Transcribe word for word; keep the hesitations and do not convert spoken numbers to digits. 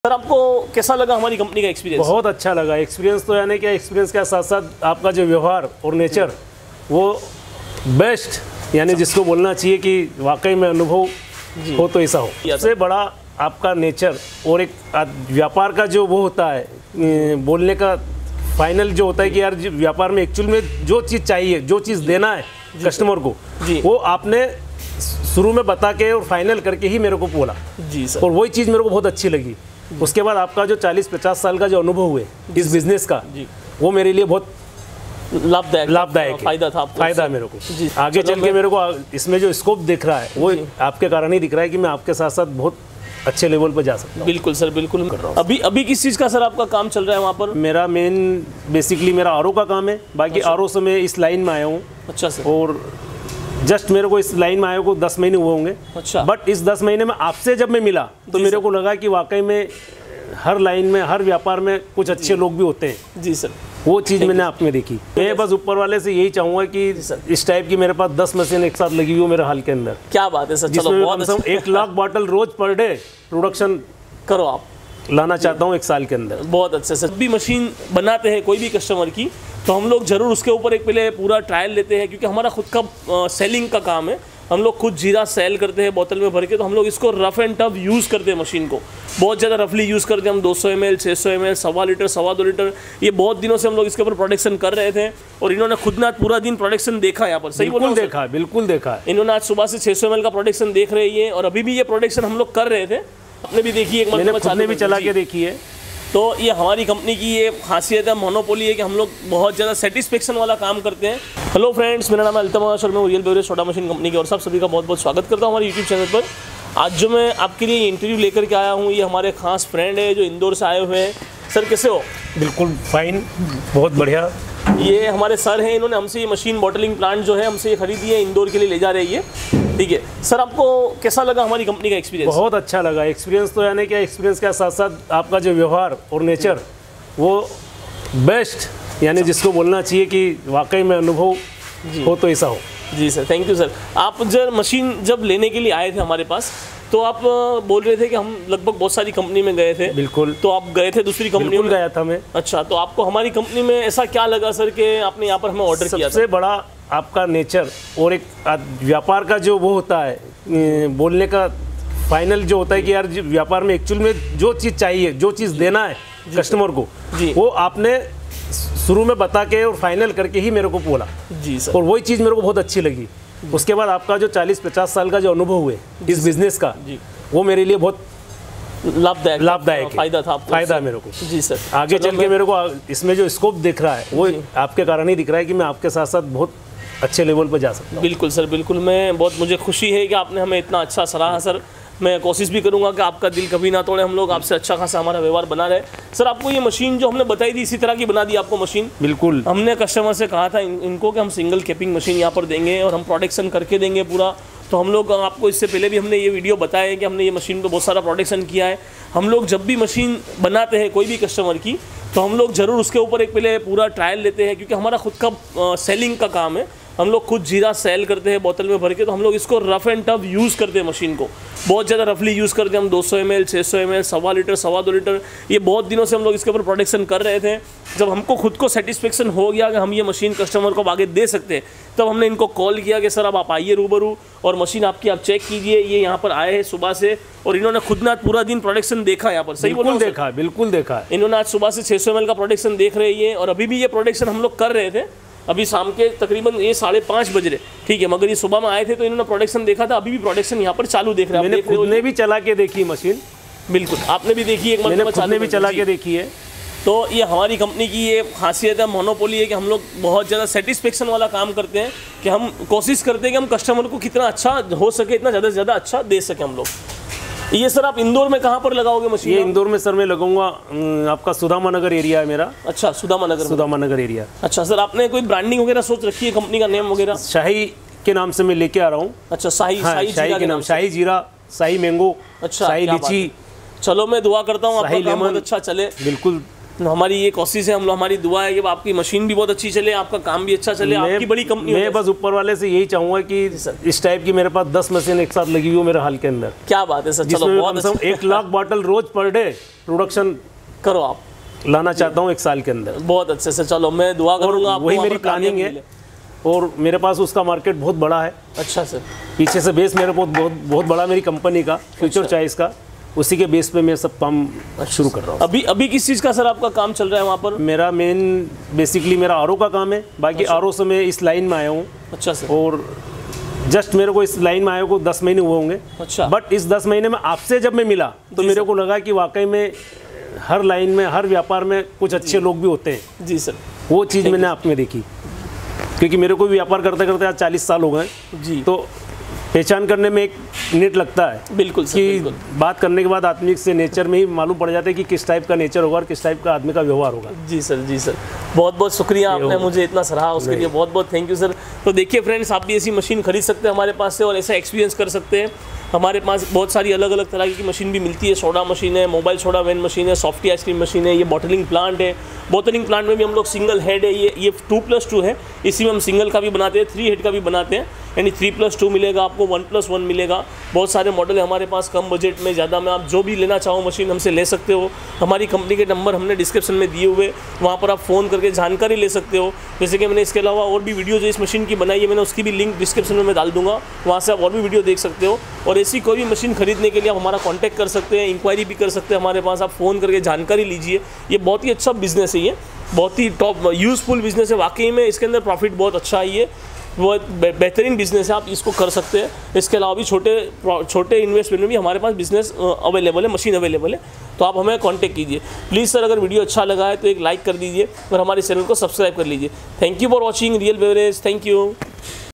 Sir आपको कैसा लगा हमारी कंपनी का एक्सपीरियंस? बहुत अच्छा लगा एक्सपीरियंस। तो यानी कि एक्सपीरियंस के साथ साथ आपका जो व्यवहार और नेचर वो बेस्ट, यानी जिसको बोलना चाहिए कि वाकई में अनुभव हो तो ऐसा हो। सबसे बड़ा आपका नेचर और एक व्यापार का जो वो होता है बोलने का फाइनल जो होता है कि यार व्यापार में एक्चुअल में जो चीज़ चाहिए, जो चीज़ देना है कस्टमर को, वो आपने शुरू में बता के और फाइनल करके ही मेरे को बोला जी सर। और वही चीज़ मेरे को बहुत अच्छी लगी। उसके बाद आपका जो चालीस पचास साल का जो अनुभव हुए इस बिजनेस का, वो मेरे लिए बहुत लाभदायक लाभदायक फायदा था आपको, फायदा मेरे को आगे चल के मेरे को इसमें जो स्कोप दिख रहा है वो आपके कारण ही दिख रहा है कि मैं आपके साथ साथ बहुत अच्छे लेवल पर जा सकता हूँ। बिल्कुल सर, बिल्कुल कर रहा हूँ। अभी अभी किस चीज़ का सर आपका काम चल रहा है वहाँ पर? मेरा मेन बेसिकली मेरा आर ओ का काम है। बाकी आर ओ से मैं इस लाइन में आया हूँ। अच्छा सर। और जस्ट मेरे को इस लाइन में आए को दस महीने हुए होंगे। अच्छा। बट इस दस महीने में आपसे जब मैं मिला तो मेरे को लगा कि वाकई में हर लाइन में, हर व्यापार में कुछ अच्छे लोग भी होते हैं। जी सर। वो चीज़ मैंने आप में देखी। मैं बस ऊपर वाले से यही चाहूँगा कि इस टाइप की मेरे पास दस मशीन एक साथ लगी हुई हो मेरे हाल के अंदर। क्या बात है सर, चलो बहुत अच्छा। एक लाख बॉटल रोज पर डे प्रोडक्शन करो आप लाना चाहता हूँ एक साल के अंदर। बहुत अच्छे सर। भी मशीन बनाते हैं कोई भी कस्टमर की तो हम लोग ज़रूर उसके ऊपर एक पहले पूरा ट्रायल लेते हैं, क्योंकि हमारा खुद का सेलिंग का काम है। हम लोग खुद जीरा सेल करते हैं बोतल में भर के, तो हम लोग इसको रफ एंड टफ यूज़ करते हैं। मशीन को बहुत ज़्यादा रफली यूज़ करते हैं हम। दो सौ एम एल, छः सौ एम एल, सवा लीटर, सवा दो लीटर, ये बहुत दिनों से हम लोग इसके ऊपर प्रोडक्शन कर रहे थे और इन्होंने खुद ने पूरा दिन प्रोडक्शन देखा यहाँ पर। सही बिल्कुल देखा, बिल्कुल देखा। इन्होंने आज सुबह से छः सौ एम एल का प्रोडक्शन देख रहे हैं और अभी भी ये प्रोडक्शन हम लोग कर रहे थे। आपने भी देखी, एक मैंने भी चला के देखी है। तो ये हमारी कंपनी की ये खासियत है, मोनोपोली है कि हम लोग बहुत ज़्यादा सेटिस्फेक्शन वाला काम करते हैं। हेलो फ्रेंड्स, मेरा नाम है अल्तमाश और मैं Real Beverage soda machine company की और सब सभी का बहुत बहुत स्वागत करता हूँ हमारे यूट्यूब चैनल पर। आज जो मैं आपके लिए इंटरव्यू लेकर के आया हूँ, ये हमारे खास फ्रेंड है जो इंदौर से आए हुए हैं। सर कैसे हो? बिल्कुल फाइन, बहुत बढ़िया। ये हमारे सर हैं, इन्होंने हमसे ये मशीन बॉटलिंग प्लांट जो है हमसे ये खरीदी है, इंदौर के लिए ले जा रही है। ठीक है सर, आपको कैसा लगा हमारी कंपनी का एक्सपीरियंस? बहुत अच्छा लगा एक्सपीरियंस। तो यानी कि एक्सपीरियंस के साथ साथ आपका जो व्यवहार और नेचर वो बेस्ट, यानी जिसको बोलना चाहिए कि वाकई में अनुभव हो तो ऐसा हो। जी सर, थैंक यू सर। आप जब मशीन जब लेने के लिए आए थे हमारे पास तो आप बोल रहे थे कि हम लगभग बहुत सारी कंपनी में गए थे। बिल्कुल। तो आप गए थे दूसरी कंपनी में? गया था मैं। अच्छा, तो आपको हमारी कंपनी में ऐसा क्या लगा सर कि आपने यहाँ पर हमें ऑर्डर किया? सबसे बड़ा आपका नेचर और एक व्यापार का जो वो होता है बोलने का फाइनल जो होता है कि यार व्यापार में एक्चुअल में जो चीज़ चाहिए, जो चीज़ देना है कस्टमर को, वो आपने शुरू में बता के और फाइनल करके ही मेरे को बोला। जी सर। और वही चीज़ मेरे को बहुत अच्छी लगी। उसके बाद आपका जो चालीस पचास साल का जो अनुभव हुए इस बिजनेस का, वो मेरे लिए बहुत लाभदायक लाभदायक फायदा था आपको, फायदा मेरे को। जी सर। आगे चल के मेरे को इसमें जो स्कोप दिख रहा है वो आपके कारण ही दिख रहा है कि मैं आपके साथ साथ बहुत अच्छे लेवल पर जा सकता हूँ। बिल्कुल सर, बिल्कुल। मैं बहुत मुझे खुशी है कि आपने हमें इतना अच्छा सराहा सर। मैं कोशिश भी करूंगा कि आपका दिल कभी ना तोड़े, हम लोग आपसे अच्छा खासा हमारा व्यवहार बना रहे। सर आपको ये मशीन जो हमने बताई थी इसी तरह की बना दी आपको मशीन? बिल्कुल। हमने कस्टमर से कहा था इन, इनको कि हम सिंगल कैपिंग मशीन यहाँ पर देंगे और हम प्रोडक्शन करके देंगे पूरा। तो हम लोग आपको इससे पहले भी हमने ये वीडियो बताया है कि हमने ये मशीन पर बहुत सारा प्रोडक्शन किया है। हम लोग जब भी मशीन बनाते हैं कोई भी कस्टमर की तो हम लोग ज़रूर उसके ऊपर एक पहले पूरा ट्रायल लेते हैं, क्योंकि हमारा खुद का सेलिंग का काम है। हम लोग खुद जीरा सेल करते हैं बोतल में भर के, तो हम लोग इसको रफ एंड टफ यूज़ करते हैं। मशीन को बहुत ज़्यादा रफली यूज़ करते हैं हम। दो सौ एम एल, छः सौ एम एल, सवा लीटर, सवा दो लीटर, ये बहुत दिनों से हम लोग इसके ऊपर प्रोडक्शन कर रहे थे। जब हमको खुद को सेटिस्फेक्शन हो गया कि हम ये मशीन कस्टमर को आगे दे सकते हैं, तब हमने इनको कॉल किया कि सर अब आप आइए रूबरू और मशीन आपकी आप चेक कीजिए। ये यहाँ पर आए हैं सुबह से और इन्होंने खुद ने पूरा दिन प्रोडक्शन देखा यहाँ पर। सही बोल देखा, बिल्कुल देखा। इन्होंने आज सुबह से छः सौ एम एल का प्रोडक्शन देख रहे हैं और अभी भी ये प्रोडक्शन हम लोग कर रहे थे। अभी शाम के तकरीबन ये साढ़े पाँच बज रहे, ठीक है, मगर ये सुबह में आए थे तो इन्होंने प्रोडक्शन देखा था। अभी भी प्रोडक्शन यहाँ पर चालू देख रहे हैं। मैंने खुद ने भी चला के देखी मशीन। बिल्कुल, आपने भी देखी, एक मैंने खुद ने भी चला के देखी है। तो ये हमारी कंपनी की ये खासियत है, मोनोपोली है कि हम लोग बहुत ज़्यादा सेटिस्फेक्शन वाला काम करते हैं, कि हम कोशिश करते हैं कि हम कस्टमर को कितना अच्छा हो सके, इतना ज़्यादा से ज़्यादा अच्छा दे सकें हम लोग। ये सर आप इंदौर में कहाँ पर लगाओगे मशीन? ये इंदौर में सर मैं लगाऊंगा, आपका सुदामा नगर एरिया है मेरा। अच्छा, सुदामा नगर। सुदामा नगर एरिया। अच्छा सर, आपने कोई ब्रांडिंग वगैरह सोच रखी है, कंपनी का नेम वगैरह? शाही के नाम से मैं लेके आ रहा हूँ। अच्छा, शाही। हाँ, शाही, शाही के नाम, शाही जीरा, शाही मैंगो, अच्छा, शाही लीची। चलो मैं दुआ करता हूँ आपका काम बहुत अच्छा चले। बिल्कुल हमारी ये कोशिश है, हम लोग हमारी दुआ है कि आपकी मशीन भी बहुत अच्छी चले, आपका काम भी अच्छा चले, आपकी बड़ी कंपनी। मैं बस ऊपर वाले से यही चाहूँगा कि इस टाइप की मेरे पास दस मशीन एक साथ लगी हुई हो मेरे हाल के अंदर। क्या बात है सर, चलो जिसमें बहुत कम से कम एक लाख बॉटल रोज पर डे प्रोडक्शन करो आप लाना चाहता हूँ एक साल के अंदर। बहुत अच्छे से, चलो मैं दुआ करूँगा, वही मेरी प्लानिंग है और मेरे पास उसका मार्केट बहुत बड़ा है। अच्छा सर, पीछे से बेस मेरे को बहुत बहुत बड़ा मेरी कंपनी का फ्यूचर चॉइस का, उसी के बेस पे मैं सब काम शुरू कर रहा हूँ। अभी अभी किस चीज़ का सर आपका काम चल रहा है वहाँ पर? मेरा मेन बेसिकली मेरा आर ओ का काम है, बाकी आर ओ से मैं इस लाइन में आया हूँ। अच्छा सर। और जस्ट मेरे को इस लाइन में आए को दस महीने हुए होंगे। अच्छा। बट इस दस महीने में आपसे जब मैं मिला तो मेरे को लगा कि वाकई में हर लाइन में हर व्यापार में कुछ अच्छे लोग भी होते हैं। जी सर। वो चीज़ मैंने आप में देखी, क्योंकि मेरे को भी व्यापार करते करते आज चालीस साल हो गए जी, तो पहचान करने में एक मिनट लगता है। बिल्कुल सर, कि बिल्कुल। बात करने के बाद आदमी से नेचर में ही मालूम पड़ जाता है कि किस टाइप का नेचर होगा और किस टाइप का आदमी का व्यवहार होगा। जी सर, जी सर, बहुत बहुत शुक्रिया, आपने मुझे इतना सराहा, उसके लिए बहुत बहुत थैंक यू सर। तो देखिए फ्रेंड्स, आप भी ऐसी मशीन खरीद सकते हैं हमारे पास से और ऐसा एक्सपीरियंस कर सकते हैं। हमारे पास बहुत सारी अलग अलग तरह की मशीन भी मिलती है। सोडा मशीन है, मोबाइल सोडा वैन मशीन है, सॉफ्टी आइसक्रीम मशीन है, ये बॉटलिंग प्लांट है। बॉटलिंग प्लांट में भी हम लोग सिंगल हेड है, ये ये टू प्लस टू है, इसी में हम सिंगल का भी बनाते हैं, थ्री हेड का भी बनाते हैं, यानी थ्री प्लस टू मिलेगा आपको, वन प्लस वन मिलेगा। बहुत सारे मॉडल है हमारे पास, कम बजट में, ज़्यादा में, आप जो भी लेना चाहो मशीन हमसे ले सकते हो। हमारी कंपनी के नंबर हमने डिस्क्रिप्शन में दिए हुए, वहाँ पर आप फ़ोन करके जानकारी ले सकते हो। जैसे कि मैंने इसके अलावा और भी वीडियो जो इस मशीन की बनाई है मैंने, उसकी भी लिंक डिस्क्रिप्शन में मैं डाल दूंगा, वहाँ से आप और भी वीडियो देख सकते हो। और ऐसी कोई भी मशीन खरीदने के लिए आप हमारा कॉन्टैक्ट कर सकते हैं, इंक्वायरी भी कर सकते हैं हमारे पास, आप फ़ोन करके जानकारी लीजिए। ये बहुत ही अच्छा बिजनेस है, ये बहुत ही टॉप यूज़फुल बिजनेस है वाकई में, इसके अंदर प्रॉफिट बहुत अच्छा है, ये बहुत बेहतरीन बिजनेस है, आप इसको कर सकते हैं। इसके अलावा भी छोटे छोटे इन्वेस्टमेंट में भी हमारे पास बिजनेस अवेलेबल है, मशीन अवेलेबल है, तो आप हमें कांटेक्ट कीजिए प्लीज़ सर। अगर वीडियो अच्छा लगा है तो एक लाइक कर दीजिए और हमारे चैनल को सब्सक्राइब कर लीजिए। Thank you for watching Real Beverage, thank you.